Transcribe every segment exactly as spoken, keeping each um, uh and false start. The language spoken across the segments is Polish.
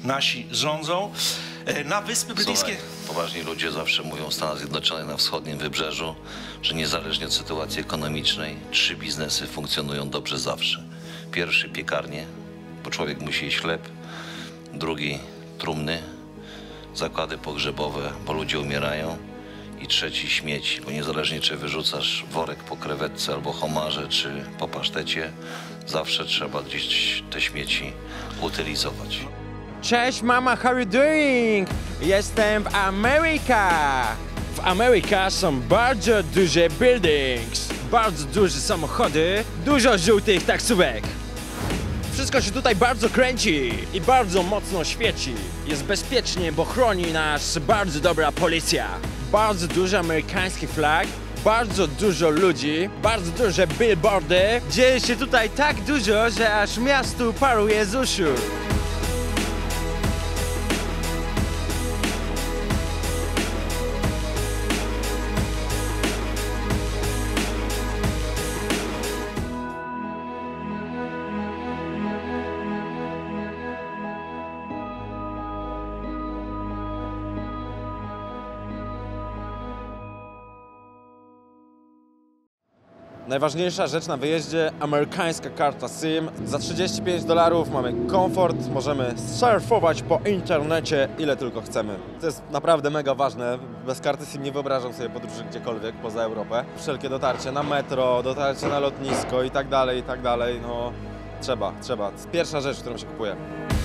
nasi rządzą. Na Wyspy Brytyjskie... Słuchaj, poważni ludzie zawsze mówią w Stanach Zjednoczonych na wschodnim wybrzeżu, że niezależnie od sytuacji ekonomicznej, trzy biznesy funkcjonują dobrze zawsze. Pierwszy piekarnie, bo człowiek musi jeść chleb. Drugi trumny, zakłady pogrzebowe, bo ludzie umierają. I trzeci śmieci, bo niezależnie czy wyrzucasz worek po krewetce albo homarze, czy po pasztecie, zawsze trzeba gdzieś te śmieci utylizować. Cześć mama, how you doing? Jestem w Ameryka. W Ameryce są bardzo duże buildings, bardzo duże samochody, dużo żółtych taksówek. Wszystko się tutaj bardzo kręci i bardzo mocno świeci. Jest bezpiecznie, bo chroni nas bardzo dobra policja. Bardzo dużo amerykańskich flag, bardzo dużo ludzi, bardzo duże billboardy. Dzieje się tutaj tak dużo, że aż miasto paruje z uszu. Najważniejsza rzecz na wyjeździe, amerykańska karta SIM. Za trzydzieści pięć dolarów mamy komfort, możemy surfować po internecie ile tylko chcemy. To jest naprawdę mega ważne. Bez karty SIM nie wyobrażam sobie podróży gdziekolwiek poza Europę. Wszelkie dotarcie na metro, dotarcie na lotnisko i tak dalej, i tak dalej. No trzeba, trzeba. To jest pierwsza rzecz, którą się kupuje.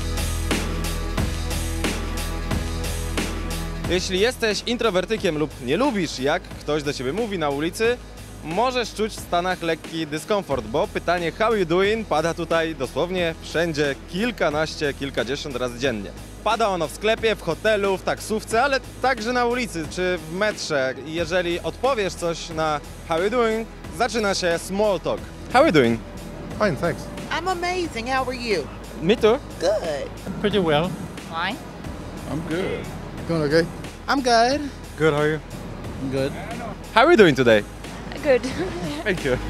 Jeśli jesteś introwertykiem lub nie lubisz, jak ktoś do ciebie mówi na ulicy, możesz czuć w Stanach lekki dyskomfort, bo pytanie how you doing pada tutaj dosłownie wszędzie kilkanaście, kilkadziesiąt razy dziennie. Pada ono w sklepie, w hotelu, w taksówce, ale także na ulicy czy w metrze. I jeżeli odpowiesz coś na how you doing, zaczyna się small talk. How you doing? Fine, thanks. I'm amazing. How are you? Me too. Good. Pretty well. Fine. I'm good. Going okay? I'm good. Good, how are you? I'm good. How are you doing today? Good. Thank you.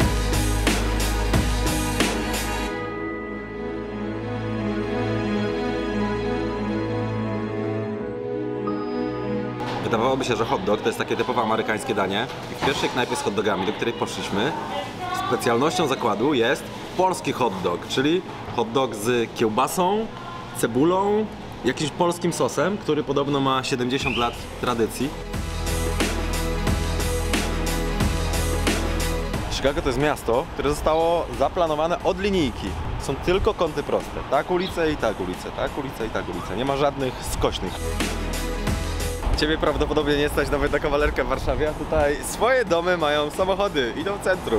Wydawałoby się, że hot dog to jest takie typowo amerykańskie danie. I w pierwszej knajpie z hot dogami, do której poszliśmy, specjalnością zakładu jest polski hot dog, czyli hot dog z kiełbasą, cebulą, jakimś polskim sosem, który podobno ma siedemdziesiąt lat tradycji. Chicago to jest miasto, które zostało zaplanowane od linijki. Są tylko kąty proste. Tak ulice i tak ulice, tak ulice i tak ulice. Nie ma żadnych skośnych. Ciebie prawdopodobnie nie stać nawet na kawalerkę w Warszawie, a tutaj swoje domy mają samochody, idą w centrum.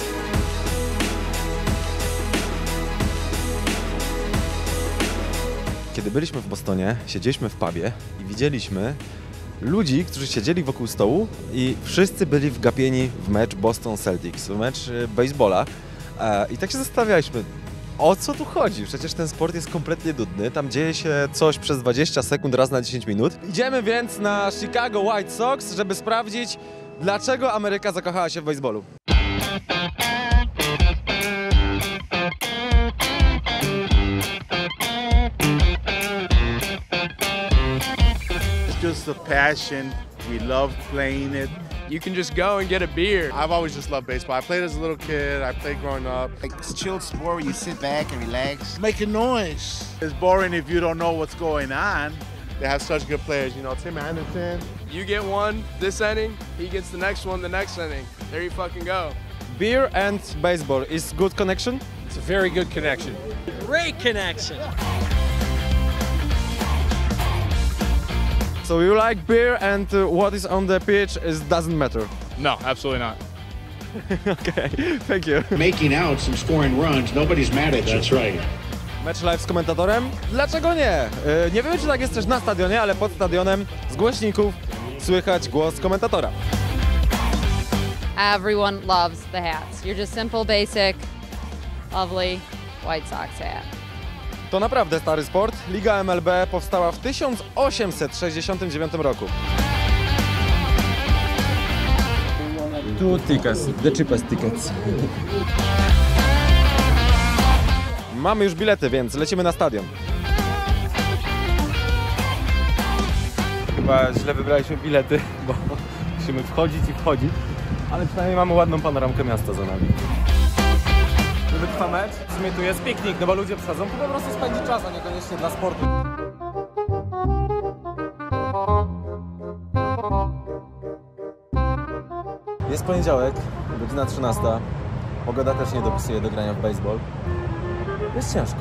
Kiedy byliśmy w Bostonie, siedzieliśmy w pubie i widzieliśmy ludzi, którzy siedzieli wokół stołu i wszyscy byli wgapieni w mecz Boston Celtics, w mecz baseballa. I tak się zastanawialiśmy, o co tu chodzi? Przecież ten sport jest kompletnie nudny, tam dzieje się coś przez dwadzieścia sekund raz na dziesięć minut. Idziemy więc na Chicago White Sox, żeby sprawdzić, dlaczego Ameryka zakochała się w baseballu. Just the passion. We love playing it. You can just go and get a beer. I've always just loved baseball. I played as a little kid. I played growing up. Like it's a chilled sport where you sit back and relax. Make a noise. It's boring if you don't know what's going on. They have such good players. You know, Tim Anderson. You get one this inning, he gets the next one the next inning. There you fucking go. Beer and baseball is good connection? It's a very good connection. Great connection. So you like beer and uh, what is on the pitch is doesn't matter? No, absolutely not. Okay, thank you. Making out some scoring runs, nobody's mad at you. That's right. Mecz live z komentatorem? Dlaczego nie? Yy, nie wiem, czy tak jest też na stadionie, ale pod stadionem z głośników słychać głos komentatora. Everyone loves the hats. You're just simple, basic, lovely White Sox hat. To naprawdę stary sport. Liga M L B powstała w tysiąc osiemset sześćdziesiątym dziewiątym roku. Two tickets, the cheapest tickets. Mamy już bilety, więc lecimy na stadion. chyba źle wybraliśmy bilety, bo musimy wchodzić i wchodzić, ale przynajmniej mamy ładną panoramkę miasta za nami. Kiedy trwa mecz, w sumie tu jest piknik, no bo ludzie przychodzą tu po prostu spędzić czas, a niekoniecznie dla sportu. Jest poniedziałek, godzina trzynasta. Pogoda też nie dopisuje do grania w baseball. Jest ciężko.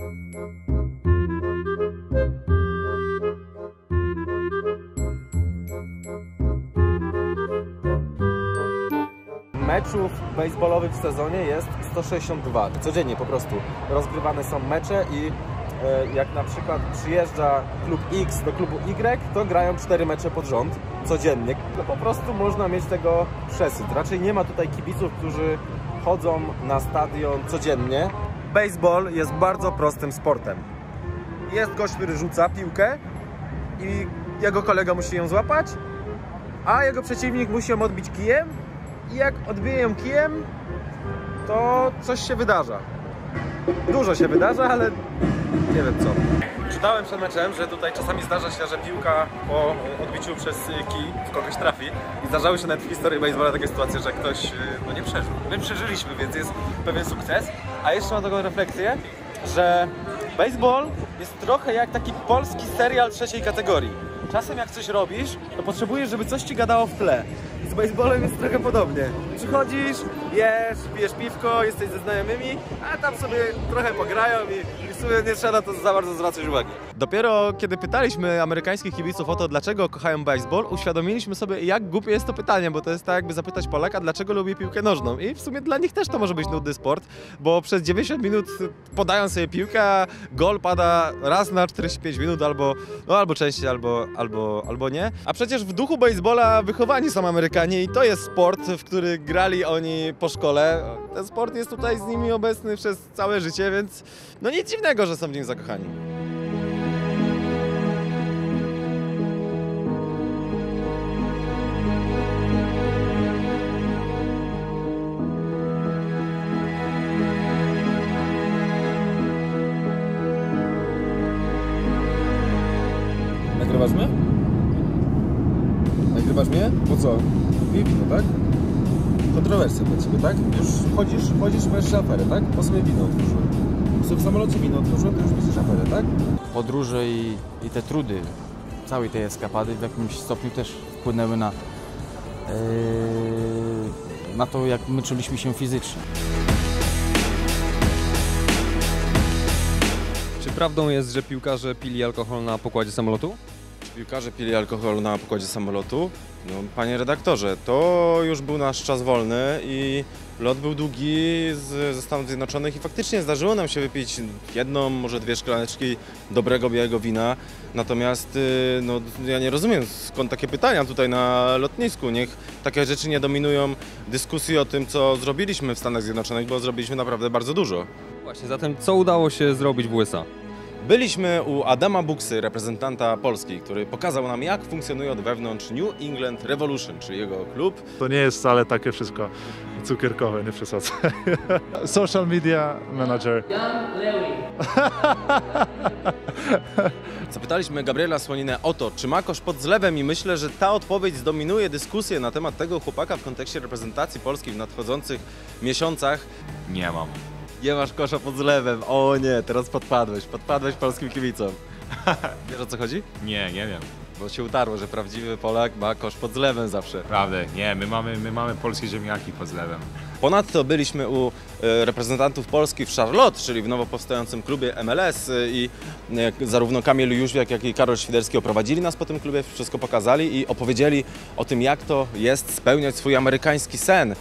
Meczów baseballowych w sezonie jest sto sześćdziesiąt dwa. Codziennie po prostu rozgrywane są mecze i e, jak na przykład przyjeżdża klub X do klubu Y, to grają cztery mecze pod rząd codziennie. No po prostu można mieć tego przesyt. Raczej nie ma tutaj kibiców, którzy chodzą na stadion codziennie. Baseball jest bardzo prostym sportem. Jest gość, który rzuca piłkę i jego kolega musi ją złapać, a jego przeciwnik musi ją odbić kijem. I jak odbije ją kijem, to coś się wydarza. Dużo się wydarza, ale nie wiem co. Czytałem przed meczem, że tutaj czasami zdarza się, że piłka po odbiciu przez kij w kogoś trafi. I zdarzały się nawet w historii baseballa takie sytuacje, że ktoś no, nie przeżył. My przeżyliśmy, więc jest pewien sukces. A jeszcze mam taką refleksję, że baseball jest trochę jak taki polski serial trzeciej kategorii. Czasem jak coś robisz, to potrzebujesz, żeby coś ci gadało w tle. Z baseballem jest trochę podobnie. Przychodzisz, jesz, pijesz piwko, jesteś ze znajomymi, a tam sobie trochę pograją i, i w sumie nie trzeba to za bardzo zwracać uwagi. Dopiero kiedy pytaliśmy amerykańskich kibiców o to, dlaczego kochają baseball, uświadomiliśmy sobie, jak głupie jest to pytanie, bo to jest tak jakby zapytać Polaka, dlaczego lubi piłkę nożną. I w sumie dla nich też to może być nudny sport, bo przez dziewięćdziesiąt minut podają sobie piłkę, a gol pada raz na czterdzieści pięć minut, albo, no, albo częściej, albo, albo, albo nie. A przecież w duchu baseballa wychowani są Amerykanie i to jest sport, w który grali oni po szkole. Ten sport jest tutaj z nimi obecny przez całe życie, więc no nic dziwnego, że są w nim zakochani. Nagrywasz mnie? Nagrywasz mnie? Po co? Piję wino, tak? Kontrowersja dla ciebie, tak? Już chodzisz, chodzisz, masz aferę, tak? Po sobie wino otworzyłem. Po sobie w samolocie wino otworzyłem, to już będziesz aferę, tak? Podróże i, i te trudy całej tej eskapady w jakimś stopniu też wpłynęły na, yy, na to, jak my czuliśmy się fizycznie. Czy prawdą jest, że piłkarze pili alkohol na pokładzie samolotu? Czy piłkarze pili alkohol na pokładzie samolotu? No, panie redaktorze, to już był nasz czas wolny i lot był długi z, ze Stanów Zjednoczonych i faktycznie zdarzyło nam się wypić jedną, może dwie szklaneczki dobrego białego wina. Natomiast no, ja nie rozumiem, skąd takie pytania tutaj na lotnisku. Niech takie rzeczy nie dominują dyskusji o tym, co zrobiliśmy w Stanach Zjednoczonych, bo zrobiliśmy naprawdę bardzo dużo. Właśnie, zatem co udało się zrobić w U S A? Byliśmy u Adama Buksy, reprezentanta Polski, który pokazał nam, jak funkcjonuje od wewnątrz New England Revolution, czyli jego klub. To nie jest wcale takie wszystko cukierkowe, nie przesadzę. Social media manager. Zapytaliśmy Gabriela Słoninę o to, czy ma kosz pod zlewem i myślę, że ta odpowiedź zdominuje dyskusję na temat tego chłopaka w kontekście reprezentacji Polski w nadchodzących miesiącach. Nie mam. Nie masz kosza pod zlewem. O nie, teraz podpadłeś. Podpadłeś polskim kibicom. Wiesz, o co chodzi? Nie, nie wiem. Bo się utarło, że prawdziwy Polak ma kosz pod zlewem zawsze. Prawda, nie, my mamy, my mamy polskie ziemniaki pod zlewem. Ponadto byliśmy u e, reprezentantów Polski w Charlotte, czyli w nowo powstającym klubie M L S e, i e, zarówno Kamil Jóźwiak, jak i Karol Świderski oprowadzili nas po tym klubie, wszystko pokazali i opowiedzieli o tym, jak to jest spełniać swój amerykański sen.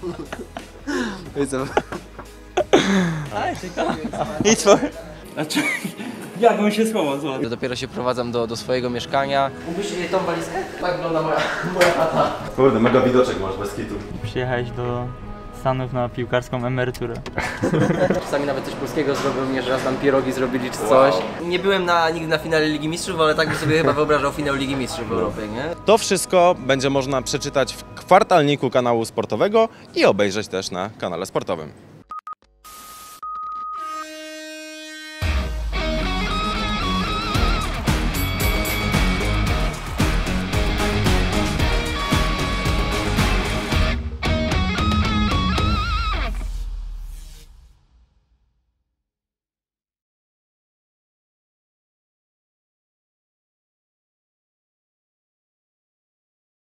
Ale ciekawe. I co? Znaczy, jak bym się schował, złapał? Dopiero się prowadzam do, do swojego mieszkania. Mógłbyś tą walizkę? Tak wygląda moja, moja chata. Kurde, mega widoczek masz bez kitu. Przyjechałeś do Stanów na piłkarską emeryturę. Czasami nawet coś polskiego zrobią, mnie, że raz tam pierogi zrobili czy coś. Wow. Nie byłem na, nigdy na finale Ligi Mistrzów, ale tak bym sobie chyba wyobrażał finał Ligi Mistrzów w Europie, nie? To wszystko będzie można przeczytać w kwartalniku kanału sportowego i obejrzeć też na kanale sportowym.